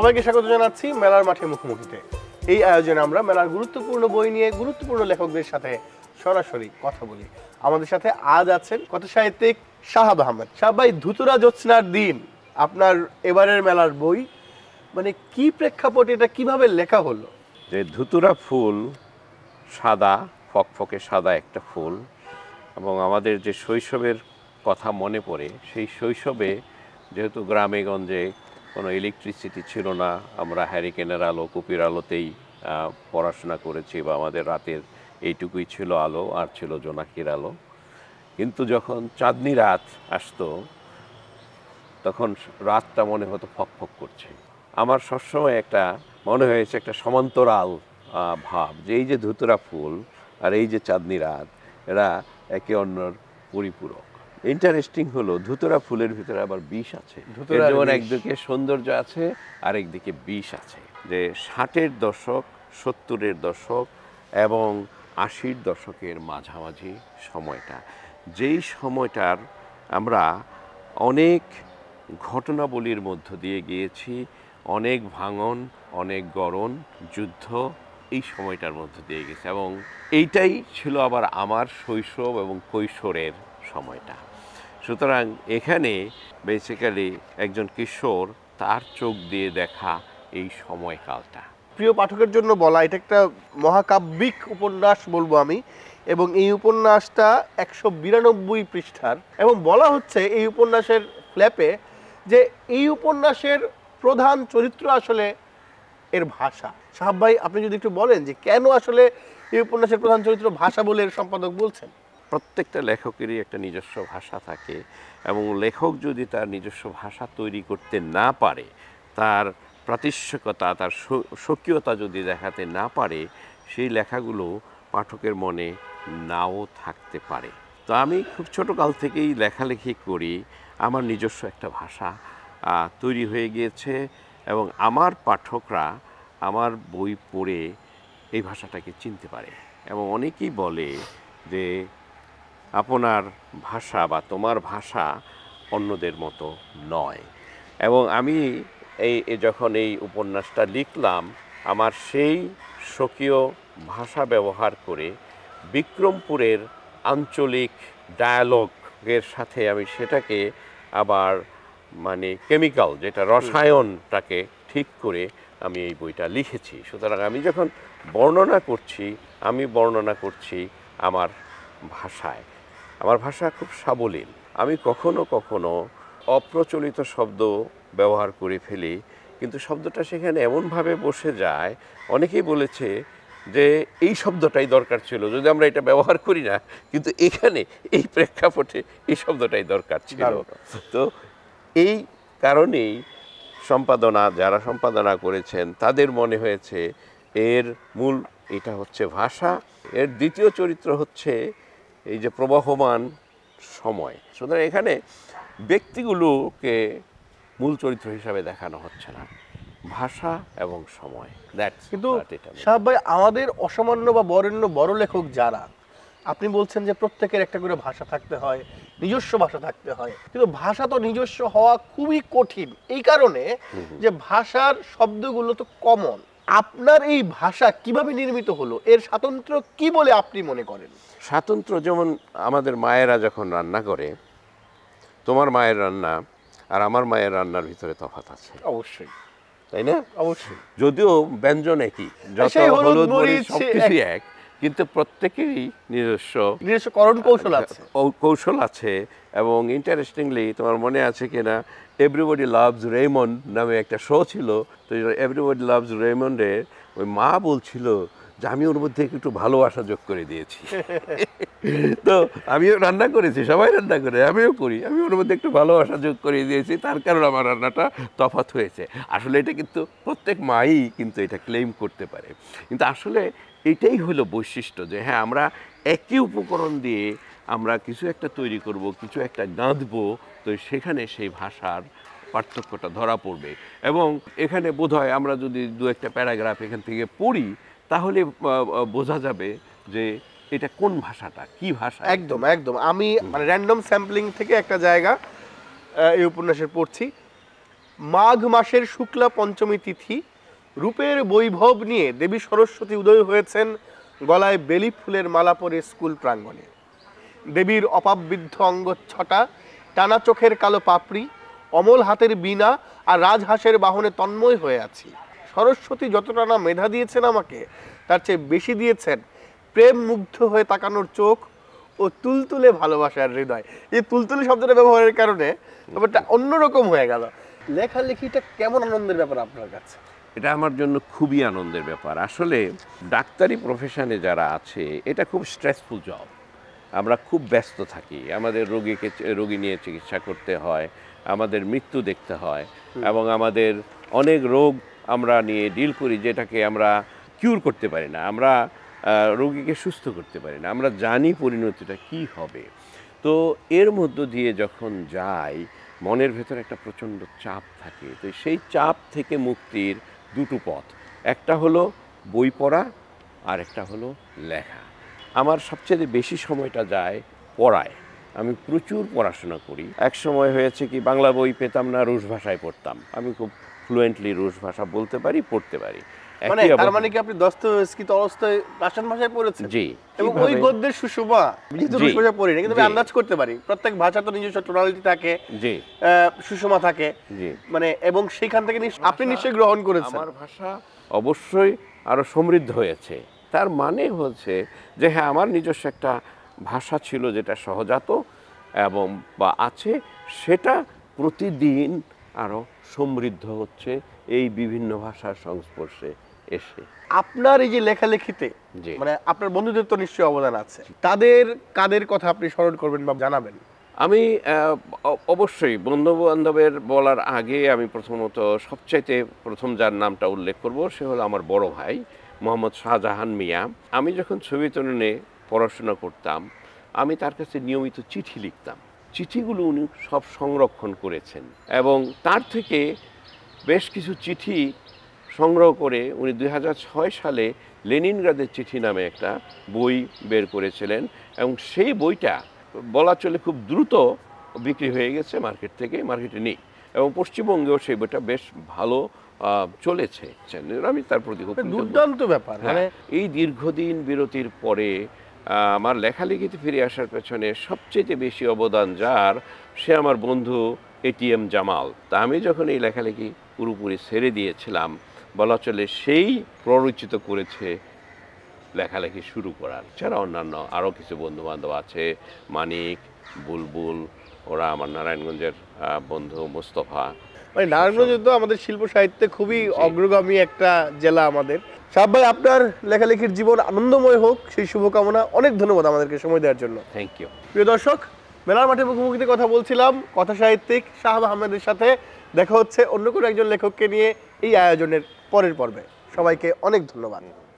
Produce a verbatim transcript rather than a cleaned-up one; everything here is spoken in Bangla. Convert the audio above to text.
সবাইকে স্বাগত জানাচ্ছি মেলার মাঠে মুখোমুখিতে। এই আয়োজনে আমরা মেলার গুরুত্বপূর্ণ বই নিয়ে গুরুত্বপূর্ণ লেখকদের সাথে সরাসরি কথা বলি। আমাদের সাথে আজ আছেন কথা সাহিত্যিক শাহাব আহমেদ। শাহাব ভাই, ধুতুরা জ্যোৎস্নার দিন আপনার এবারের মেলার বই, মানে কি প্রেক্ষাপটে এটা কিভাবে লেখা হলো? যে ধুতুরা ফুল সাদা, ফকফকে সাদা একটা ফুল, এবং আমাদের যে শৈশবের কথা মনে পড়ে, সেই শৈশবে যেহেতু গ্রামে গঞ্জে কোনো ইলেকট্রিসিটি ছিল না, আমরা হ্যারিকেনের আলো কুপির আলোতেই পড়াশোনা করেছি, বা আমাদের রাতের এইটুকুই ছিল আলো, আর ছিল জোনাকির আলো। কিন্তু যখন চাঁদনি রাত আসতো তখন রাতটা মনে হতো ফকফক করছে। আমার সবসময় একটা মনে হয়েছে একটা সমান্তরাল ভাব, যে এই যে ধুতুরা ফুল আর এই যে চাঁদনি রাত, এরা একে অন্যর পরিপূরক। ইন্টারেস্টিং হলো ধুতুরা ফুলের ভিতরে আবার বিষ আছে। যেমন একদিকে সৌন্দর্য আছে আর একদিকে বিষ আছে। যে ষাটের দশক, সত্তরের দশক এবং আশির দশকের মাঝামাঝি সময়টা, যেই সময়টার আমরা অনেক ঘটনাবলীর মধ্য দিয়ে গিয়েছি, অনেক ভাঙন, অনেক গড়ন, যুদ্ধ এই সময়টার মধ্য দিয়ে গেছে, এবং এইটাই ছিল আবার আমার শৈশব এবং কৈশোরের সময়টা। সুতরাং এখানে বেসিক্যালি একজন কিশোর, তার চোখ দিয়ে দেখা এই সময়কালটা। প্রিয় পাঠকের জন্য বলা, এটা একটা মহাকাব্যিক উপন্যাস বলবো আমি, এবং এই উপন্যাসটা একশো বিরানব্বই পৃষ্ঠার, এবং বলা হচ্ছে এই উপন্যাসের ফ্ল্যাপে যে এই উপন্যাসের প্রধান চরিত্র আসলে এর ভাষা। শাহাব ভাই, আপনি যদি একটু বলেন যে কেন আসলে এই উপন্যাসের প্রধান চরিত্র ভাষা বলে এর সম্পাদক বলছেন? প্রত্যেকটা লেখকেরই একটা নিজস্ব ভাষা থাকে, এবং লেখক যদি তার নিজস্ব ভাষা তৈরি করতে না পারে, তার প্রাতিষ্ঠানিকতা, তার স্বকীয়তা যদি দেখাতে না পারে, সেই লেখাগুলো পাঠকের মনে নাও থাকতে পারে। তো আমি খুব ছোটোকাল থেকেই লেখালেখি করি, আমার নিজস্ব একটা ভাষা তৈরি হয়ে গিয়েছে, এবং আমার পাঠকরা আমার বই পড়ে এই ভাষাটাকে চিনতে পারে। এবং অনেকেই বলে যে আপনার ভাষা বা তোমার ভাষা অন্যদের মতো নয়। এবং আমি এই যখন এই উপন্যাসটা লিখলাম, আমার সেই স্বকীয় ভাষা ব্যবহার করে বিক্রমপুরের আঞ্চলিক ডায়ালগের সাথে আমি সেটাকে আবার মানে কেমিক্যাল, যেটা রসায়নটাকে ঠিক করে আমি এই বইটা লিখেছি। সুতরাং আমি যখন বর্ণনা করছি, আমি বর্ণনা করছি আমার ভাষায়। আমার ভাষা খুব সাবলীল। আমি কখনো কখনো অপ্রচলিত শব্দ ব্যবহার করে ফেলি, কিন্তু শব্দটা সেখানে এমনভাবে বসে যায়, অনেকেই বলেছে যে এই শব্দটাই দরকার ছিল, যদি আমরা এটা ব্যবহার করি না, কিন্তু এখানে এই প্রেক্ষাপটে এই শব্দটাই দরকার ছিল। তো এই কারণেই সম্পাদনা, যারা সম্পাদনা করেছেন তাদের মনে হয়েছে এর মূল এটা হচ্ছে ভাষা, এর দ্বিতীয় চরিত্র হচ্ছে এই যে প্রবাহমান সময়। সুতরাং এখানে ব্যক্তিগুলোকে মূল চরিত্র হিসাবে দেখানো হচ্ছে না, ভাষা এবং সময়। কিন্তু শাহাব ভাই, আমাদের অসামান্য বা বরেণ্য বড় লেখক যারা, আপনি বলছেন যে প্রত্যেকের একটা করে ভাষা থাকতে হয়, নিজস্ব ভাষা থাকতে হয়, কিন্তু ভাষা তো নিজস্ব হওয়া খুবই কঠিন, এই কারণে যে ভাষার শব্দগুলো তো কমন। আপনার এই ভাষা কিভাবে নির্মিত হলো? এর স্বাতন্ত্র্য কি বলে আপনি মনে করেন? স্বাতন্ত্র্য যেমন আমাদের মায়েরা যখন রান্না করে, তোমার মায়ের রান্না আর আমার মায়ের রান্নার ভিতরে তফাৎ আছে অবশ্যই, তাই না? অবশ্যই, যদিও ব্যঞ্জন একই, যত হলুদ মরিচ সবকিছু এক, কিন্তু প্রত্যেকেরই নিজস্ব নিজস্ব করণ কৌশল আছে কৌশল আছে এবং ইন্টারেস্টিংলি, তোমার মনে আছে কিনা, এভরিবডি লাভস রেমন্ড নামে একটা শো ছিল। তো এভরিবডি লাভস রেমন্ডে ওই মা বলছিল যে আমি ওর মধ্যে একটু ভালোবাসা যোগ করে দিয়েছি। তো আমিও রান্না করেছি, সবাই রান্না করে, আমিও করি, আমি ওর মধ্যে একটু ভালোবাসা যোগ করে দিয়েছি, তার কারণে আমার রান্নাটা তফাৎ হয়েছে। আসলে এটা কিন্তু প্রত্যেক মাই কিন্তু এটা ক্লেম করতে পারে, কিন্তু আসলে এটাই হলো বৈশিষ্ট্য, যে হ্যাঁ, আমরা একই উপকরণ দিয়ে আমরা কিছু একটা তৈরি করব, কিছু একটা গাঁথবো, তো সেখানে সেই ভাষার পার্থক্যটা ধরা পড়বে। এবং এখানে বোধহয় আমরা যদি দু একটা প্যারাগ্রাফ এখান থেকে পড়ি, তাহলে বোঝা যাবে যে এটা কোন ভাষাটা, কি ভাষা। একদম একদম আমি মানে র্যান্ডম স্যাম্পলিং থেকে একটা জায়গা এই উপন্যাসের পড়ছি। মাঘ মাসের শুক্লা পঞ্চমী তিথি রূপের বৈভব নিয়ে দেবী সরস্বতী উদয় হয়েছেন গলায় বেলি ফুলের মালা পরে স্কুল প্রাঙ্গণে। দেবীর অপাবৃদ্ধ অঙ্গচ্ছটা, টানা চোখের কালো পাপড়ি, অমল হাতের বীণা আর রাজহাঁসের বাহনে তন্ময় হয়ে আছি। সরস্বতী যতটা না মেধা দিয়েছেন আমাকে, তার চেয়ে বেশি দিয়েছেন প্রেম মুগ্ধ হয়ে তাকানোর চোখ ও তুলতুলে ভালোবাসার হৃদয়। এই তুলতুলে শব্দটা ব্যবহারের কারণে ব্যাপারটা অন্যরকম হয়ে গেল। লেখালেখিটা কেমন আনন্দের ব্যাপার আপনার কাছে? এটা আমার জন্য খুবই আনন্দের ব্যাপার। আসলে ডাক্তারি প্রফেশনে যারা আছে, এটা খুব স্ট্রেসফুল জব। আমরা খুব ব্যস্ত থাকি, আমাদের রোগীকে রোগী নিয়ে চিকিৎসা করতে হয়, আমাদের মৃত্যু দেখতে হয়, এবং আমাদের অনেক রোগ আমরা নিয়ে ডিল করি যেটাকে আমরা কিউর করতে পারি না, আমরা রোগীকে সুস্থ করতে পারি না, আমরা জানি পরিণতিটা কি হবে। তো এর মধ্য দিয়ে যখন যাই, মনের ভেতরে একটা প্রচণ্ড চাপ থাকে। তো সেই চাপ থেকে মুক্তির দুটো পথ, একটা হলো বই পড়া আর একটা হলো লেখা। আমার সবচেয়ে বেশি সময়টা যায় পড়ায়। আমি প্রচুর পড়াশোনা করি। এক সময় হয়েছে কি, বাংলা বই পেতাম না, রুশ ভাষায় পড়তাম। আমি খুব ফ্লুয়েন্টলি রুশ ভাষা বলতে পারি, পড়তে পারি। মানে তার মানে কি আপনি দস্তয়েভস্কি তলস্তয় রাশিয়ান ভাষায় পড়েছেন? জি। এবং ওই গদ্যের সুষমা, যেহেতু রুশ ভাষা পড়ি না, কিন্তু আমি আন্দাজ করতে পারি প্রত্যেক ভাষা তো নিজস্ব টোনালিটি থাকে, জি, সুষমা থাকে, জি, মানে এবং সেখান থেকে আপনি নিশ্চয়ই গ্রহণ করেছেন। আমার ভাষা অবশ্যই আরো সমৃদ্ধ হয়েছে। তার মানে হচ্ছে যে হ্যাঁ, আমার নিজস্ব একটা ভাষা ছিল যেটা সহজাত এবং বা আছে, সেটা প্রতিদিন আরো সমৃদ্ধ হচ্ছে এই বিভিন্ন ভাষার সংস্পর্শে এসে। আপনার এই যে লেখালেখিতে, মানে আপনার বন্ধুদের তো নিশ্চয়ই অবদান আছে, তাদের কাদের কথা আপনি স্মরণ করবেন বা জানাবেন? আমি অবশ্যই বন্ধু বান্ধবের বলার আগে আমি প্রথমত সবচাইতে প্রথম যার নামটা উল্লেখ করব, সে হলো আমার বড় ভাই মোহাম্মদ শাহজাহান মিয়া। আমি যখন সোভিয়েত-ইউনিয়নে পড়াশোনা করতাম, আমি তার কাছে নিয়মিত চিঠি লিখতাম। চিঠিগুলো উনি সব সংরক্ষণ করেছেন এবং তার থেকে বেশ কিছু চিঠি সংগ্রহ করে উনি দুই হাজার ছয় সালে লেনিনগ্রাদের চিঠি নামে একটা বই বের করেছিলেন, এবং সেই বইটা বলা চলে খুব দ্রুত বিক্রি হয়ে গেছে মার্কেট থেকে, মার্কেটে নেই, এবং পশ্চিমবঙ্গেও সেই বইটা বেশ ভালো চলেছে। আমি তার প্রতি খুব দুর্দান্ত ব্যাপার। মানে এই দীর্ঘদিন বিরতির পরে আমার লেখালেখিতে ফিরে আসার পেছনে সবচেয়ে বেশি অবদান যার, সে আমার বন্ধু এটিএম জামাল। তা আমি যখন এই লেখালেখি পুরোপুরি ছেড়ে দিয়েছিলাম, বলা চলে সেই প্ররোচিত করেছে লেখালেখি শুরু করার। ছাড়া অন্যান্য আরও কিছু বন্ধু বান্ধব আছে, মানিক, বুলবুল, ওরা আমার নারায়ণগঞ্জের বন্ধু, মোস্তফা। মানে নারায়ণগঞ্জ তো আমাদের শিল্প সাহিত্যে খুবই অগ্রগামী একটা জেলা আমাদের। শাহাব ভাই, আপনার লেখালেখির জীবন আনন্দময় হোক, সেই শুভকামনা। অনেক ধন্যবাদ আমাদেরকে সময় দেওয়ার জন্য। Thank you. প্রিয় দর্শক, মেলার মাঠে মুখোমুখিতে কথা বলছিলাম কথা সাহিত্যিক শাহাব আহমেদের সাথে। দেখা হচ্ছে অন্য কোনো একজন লেখককে নিয়ে এই আয়োজনের পরের পর্বে। সবাইকে অনেক ধন্যবাদ।